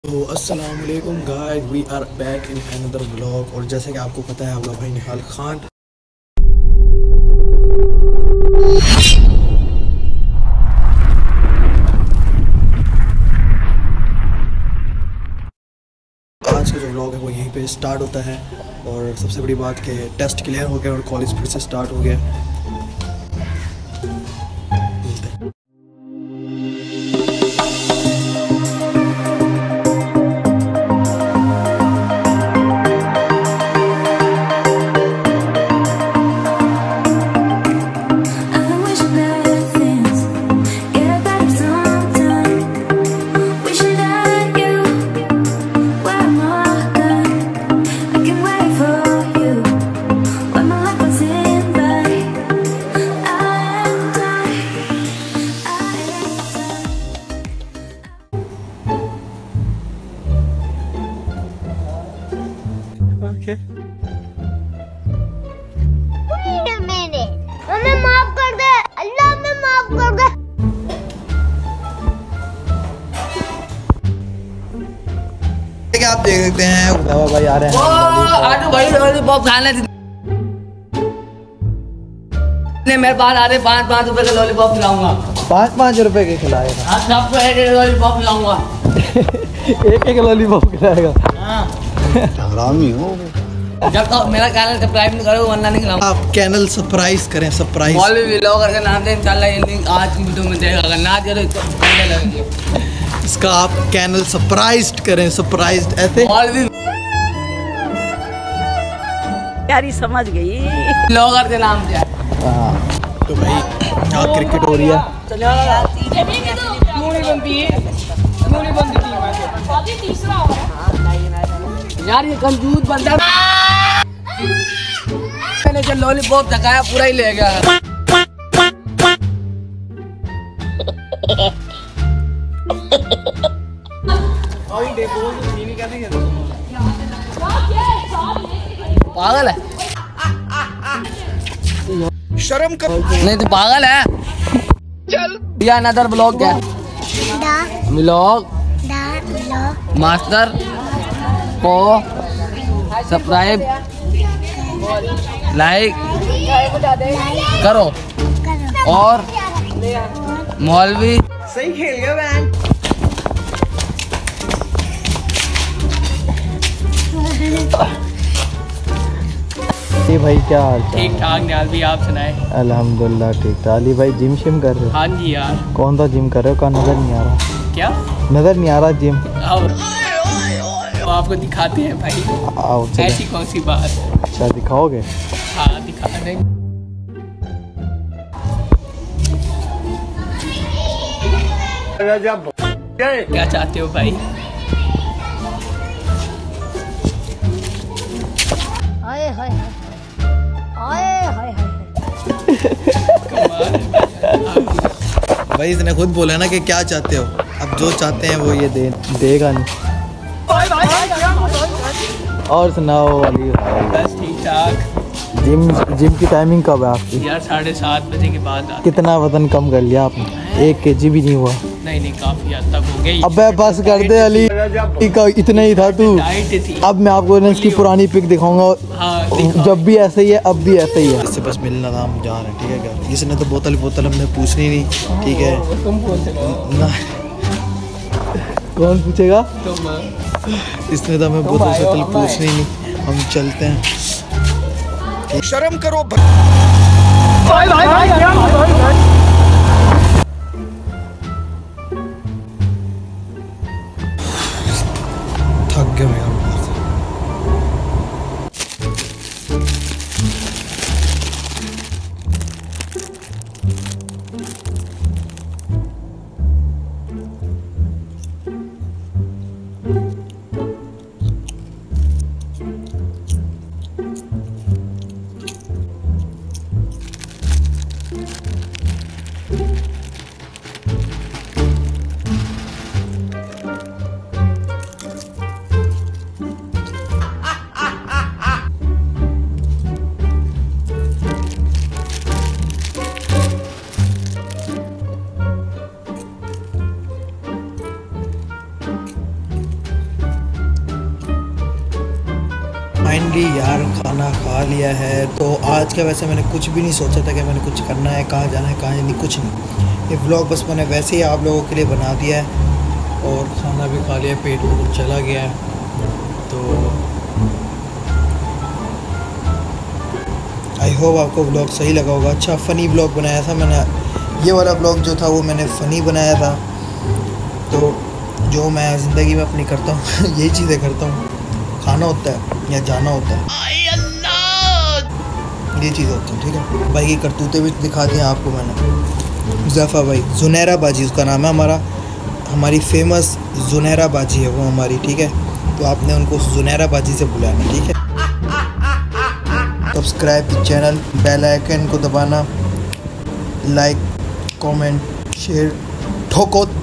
तो अस्सलाम वालेकुम guys, we are back in another vlog. और जैसे कि आपको पता है, आपका भाई निहाल खान आज का जो व्लॉग है वो यहीं पे स्टार्ट होता है। और सबसे बड़ी बात कि टेस्ट क्लियर हो गया और कॉलेज फिर से स्टार्ट हो गया। Okay. Wait a minute. हमें माफ कर दे, अल्लाह हमें माफ कर दे। क्या आप देख सकते हैं भाई आ रहे हैं। आटू भाई लॉलीपॉप खाने मेरे पास आ रहे 5-5 रुपए के लॉलीपॉप खिलाऊंगा। 5-5 रुपए के खिलाएगा? हाँ, सबको एक लॉलीपॉप खिलाऊंगा। एक लॉलीपॉप खिलाएगा? हाँ। हरामी हो। जब तक मेरा चैनल सब्सक्राइब नहीं करो वरना नहीं खिलाऊंगा। आप चैनल सरप्राइज करें, सरप्राइज। मौलवी व्लॉगर का नाम दे, इंशाल्लाह ये लिंक आज की वीडियो में देगा। अगर ना करो तो पहले लगेंगे। इसका आप चैनल सरप्राइज करें, सरप्राइज ऐसे। मौलवी यारी समझ गई व्लॉगर के नाम से। तो भाई यहाँ क्रिकेट हो रही है। यार ये कंजूस बंदा मैंने जो लॉलीपॉप थकाया पूरा ही ले गया। पागल है, शर्म कर। नहीं तो पागल है। चल या अनदर ब्लॉग क्या व्लॉग मास्टर को सब्सक्राइब लाइक करो और मौलवी सही खेल गया बहन। ये भाई क्या हाल चाल? ठीक ठाक निहाल भी, आप सुनाए? अल्हम्दुलिल्लाह ठीक ठाक। अली भाई जिम शिम कर रहे हो? हाँ जी यार। कौन सा जिम कर रहे हो? का नजर नहीं आ रहा। क्या नजर नहीं आ रहा जिम? आओ आपको दिखाते हैं भाई। आओ चलो। ऐसी कौन सी बात? अच्छा दिखाओगे? हाँ दिखा देंगे। क्या चाहते हो भाई? हाय हाय हाय हाय हाय। भाई इसने खुद बोला ना कि क्या चाहते हो। अब जो चाहते हैं वो ये देगा नहीं। और सुनाओ अली भाई। बस ठीक ठाक। जिम की टाइमिंग कब है आपकी? यार 7:30 बजे के बाद आते। कितना वजन कम कर लिया आपने? 1 kg भी नहीं हुआ? नहीं काफी हद तक हो गई। अबे बस कर दे अली, इतना ही था तू। डाइट थी। अब मैं आपको इसकी पुरानी पिक दिखाऊंगा। हाँ, जब भी ऐसे ही है, अब भी ऐसे ही है। इससे बस मिलना था, हम जा रहे हैं। ठीक है क्या? इसने तो बोतल हमने पूछनी नहीं। ठीक है तुम कौन से ना, कौन पूछेगा? तुम इसने तो हमें बोतल पूछनी नहीं। हम चलते हैं। शर्म करो थक गया यार। फाइनली यार खाना खा लिया है। तो आज का वैसे मैंने कुछ भी नहीं सोचा था कि मैंने कुछ करना है, कहाँ जाना है, कहाँ नहीं, कुछ नहीं। ये व्लॉग बस मैंने वैसे ही आप लोगों के लिए बना दिया है और खाना भी खा लिया, पेट में कुछ चला गया है। तो आई होप आपको व्लॉग सही लगा होगा। अच्छा फ़नी व्लॉग बनाया था मैंने, ये वाला व्लॉग जो था वो मैंने फ़नी बनाया था। तो जो मैं ज़िंदगी में अपनी करता हूँ यही चीज़ें करता हूँ, खाना होता है या जाना होता है, ये चीज़ होती है। ठीक है भाई की करतूतें भी दिखा दी आपको मैंने। ज़फ़ा भाई, जुनैरा बाजी उसका नाम है हमारा, हमारी फेमस जुनैरा बाजी है वो हमारी। ठीक है, तो आपने उनको जुनैरा बाजी से बुलाना। ठीक है, सब्सक्राइब चैनल, बेल आइकन को दबाना, लाइक कमेंट शेयर ठोको।